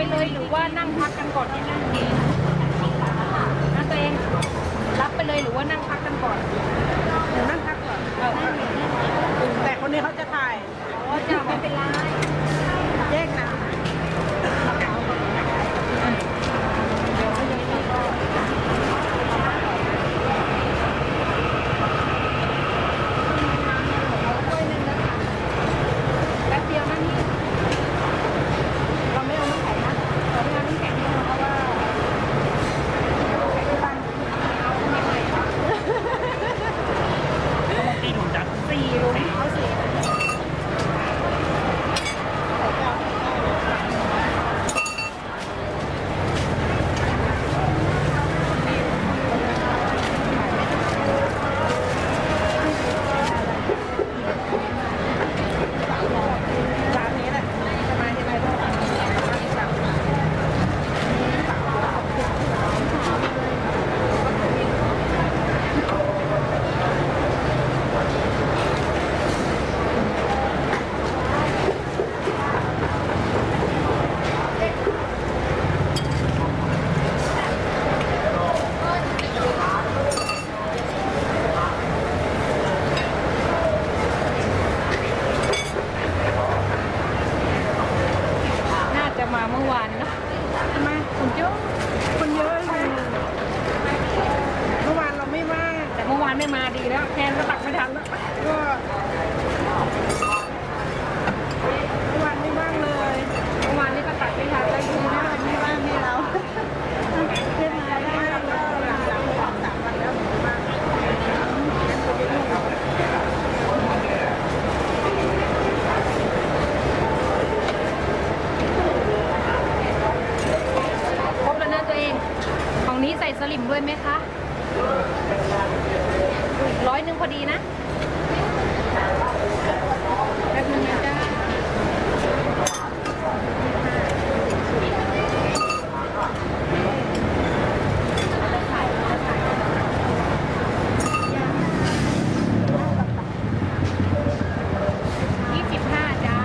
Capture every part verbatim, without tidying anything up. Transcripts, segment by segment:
เลยหรือว่านั่งพักกันก่อนที่นั่งดีนะตัวเองรับไปเลยหรือว่านั่งพักกันก่อนหนูนั่งพักก่อนแต่คนนี้เขาจะถ่ายอ๋อจะไม่เป็นไรแยกนะไม่มาดีแล้วแทนก็ตักไม่ทันแล้วก็เมื่อวานไม่ว่างเลยเมื่อวานนี้ก็ตักไม่ทันแล้วดูนะไม่ว่างให้เราเพื่อนมาได้แล้วหลังจากสองสามวันแล้วไม่ว่างครบแล้วนะตัวเองของนี้ใส่สลิมด้วยไหมคะร้อยหนึ่งพอดีนะแป๊บนึงนะจ๊ะยี่สิบห้าจ้า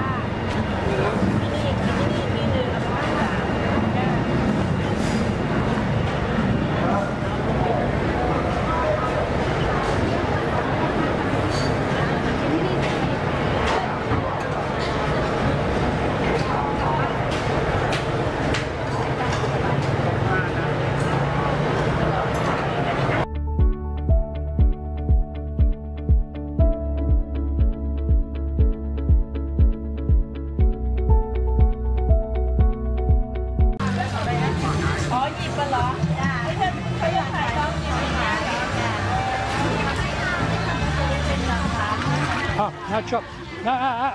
Oh, no chop. No, no, no.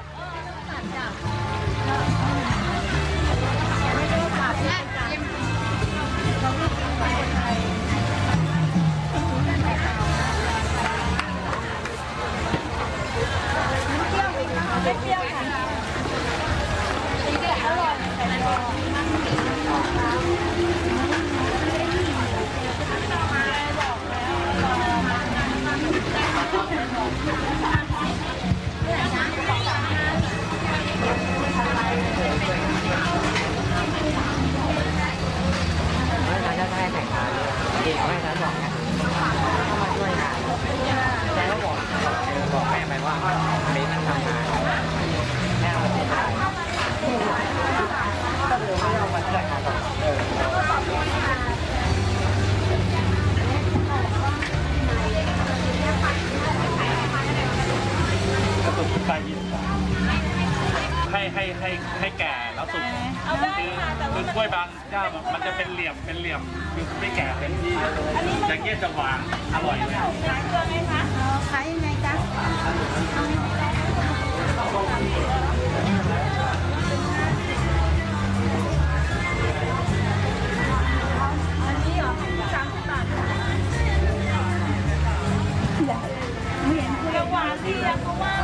ไม่เปรี้ยวค่ะอร่อยไม่ร้านจะได้แข่งขันเด็กไม่ร้านบอกไงเข้ามาช่วยงานแม่ก็บอกบอกแม่ไปว่าเบสนั่งทำงานแม่เอาไปขายก็เลยไม่เอามาช่วยงานหรอกเออกระสุนปลายินให้ให้ให้ให้แก่แล้วสุกคือคือกล้วยบางเจ้ามันจะเป็นเหลี่ยมเป็นเหลี่ยมคือไม่แก่เต็มที่อย่างเงี้ยจะหวานอร่อยเลยขายเครื่องไหมคะขายยังไงจ๊ะอันนี้เหรอสามสิบบาทไม่เห็นคือหวานดีอะเพราะว่า